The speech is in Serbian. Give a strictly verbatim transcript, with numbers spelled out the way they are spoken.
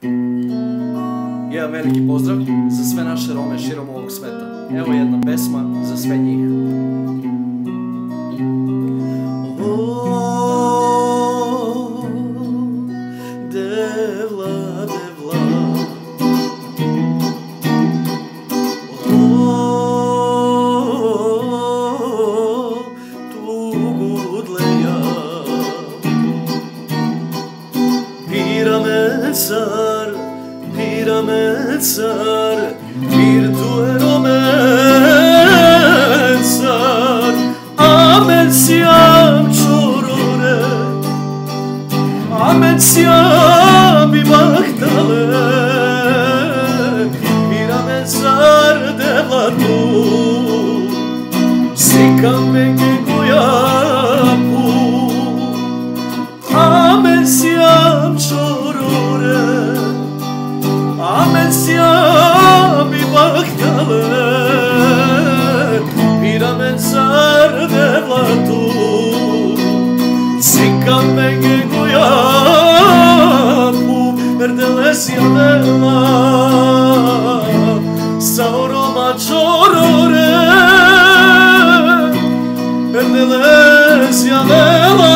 Jedan veliki pozdrav za sve naše Rome širom ovog sveta. Evo jedna pesma za sve njih. O, devla, devla, o, tugudleja, pira me car, pira me car, pir tu Rome car, amen siam čorore, amen siam i bahtale, pira me car devla tu, sikam me gegojapu, amen siam čorore, amen siam i bahtale, pira me car devla tu, sikam me gegojapu, erdelesja devla, saoroma čorore, erdelesja devla,